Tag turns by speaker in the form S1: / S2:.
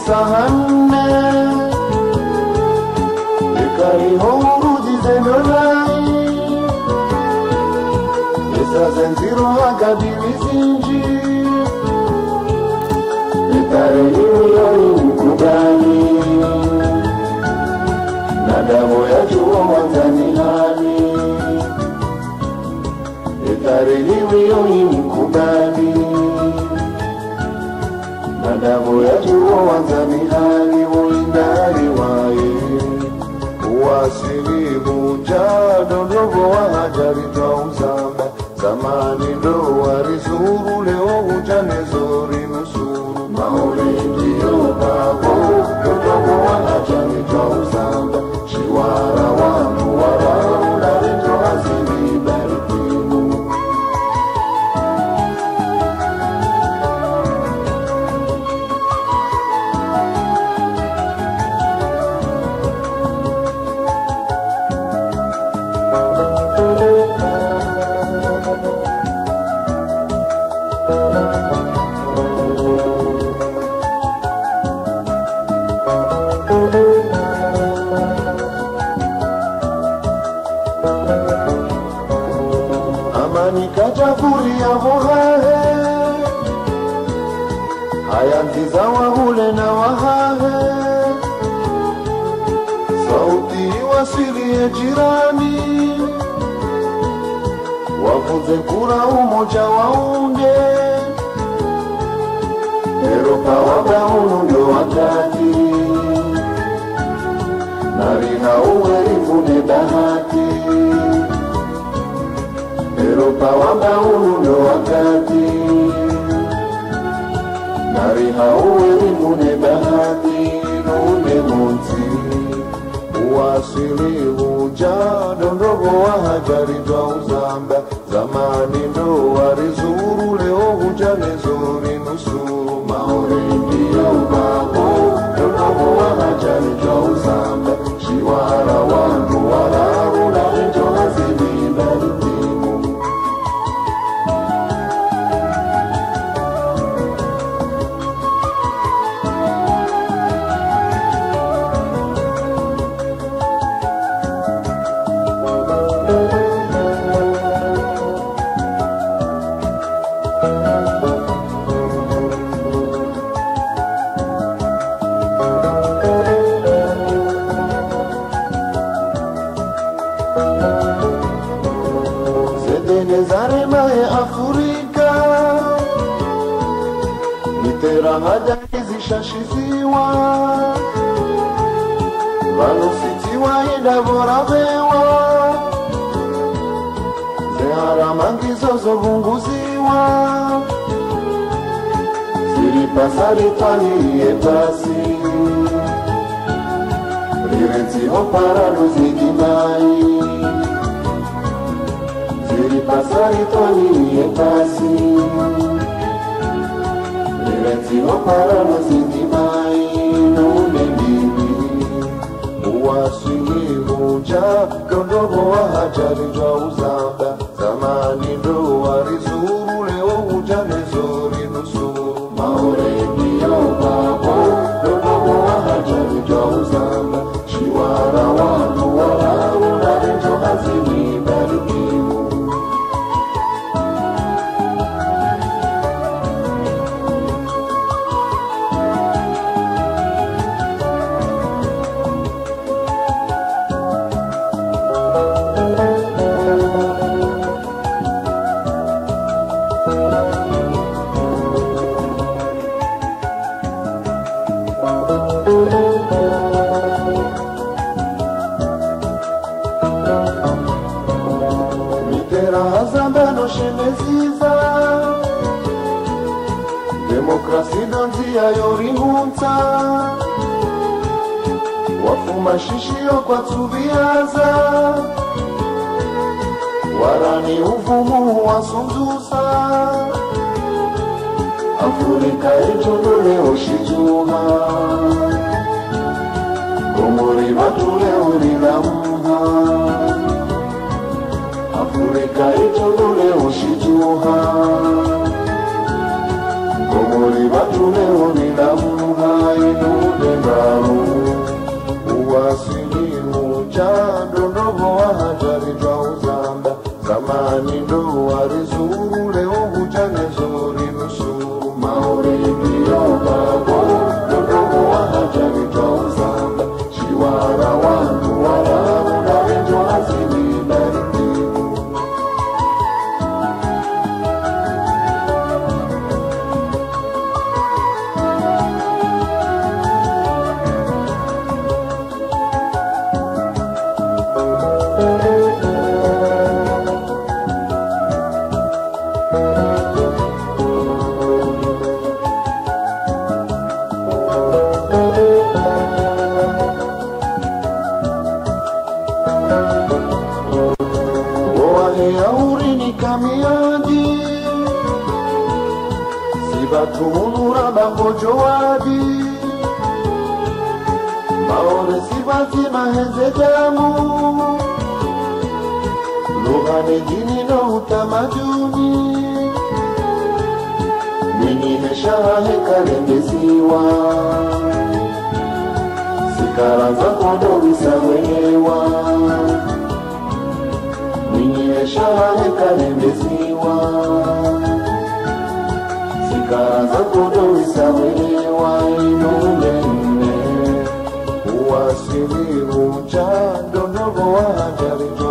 S1: sahane Ekari hourudi zenolai Esa zenziro akabili zinji Ekari hiyo mkubani Nadamo ya juo wanzani hani Ekari hiyo mkubani Nadamo ya juo wanzani hani Uindari wae Uwasili mujado Ndogo wa hajari tauzamba Zamani ndo warizuru Leo ujane zori nusuru Maulidi yobabo Ndogo wa hajari tauzamba Shiwara wangu wararu Narito hazini barikimu Amani kajaburi ya vohahe Hayantiza wahule na wahahe Sauti wasilie jirani Wavuze kura umoja waunge Eropa wabahunu ndo wakati Narina uwerifune bahati Eropa wabahunu ndo wakati Narina uwerifune bahati Nune munzi Uwasili ujado Ndogo wa hajari twa uzamba Zamani ndo warizuru Leo ujane zori nusuru Maulidi yobabo Ndogo wa hajari twa uzamba Shiwara wangu wararu Narito hazini barikimu Nezarema ya Afrika Mitera hadari zishashiziwa Vanusitiwa idavoravewa Zehara mangizo zovunguziwa Zilipasalitani yetasi Rireziho parano zigimai Pasari toni epasi Liretino parano sintimai Nune bibi Uwasili muja Ndogo wa hajari twa uzamba Zamani ndo warizuru Leo ujane zori nusuru Maulidi yobabo Ndogo wa hajari twa uzamba Shiwara wangu wararu Narito hazini barikimu Mitera hazamba no shemeziza Demokrasi donzia yorihunta Wafuma shishio kwa tubiaza Warani uvumu wasundusa Afrika ejondole oshijuha Komori batule urilamuha Afrika ejondole oshijuha Komori batule urilamuha maore ndiyo babo ndogo wahajari twauzamba shiwara wangu warabu narenjo azimi narikimu kamiadi sibatunura bangojo wadi maone sibati mahenze jamu lugha dini na utamaduni nini meshahe kalembesiwa sikara za kodowisa wenyewa shahe kalembesiwa sikara za kodowisa wenyewa inumene uwasili uchando ndogo wajarijo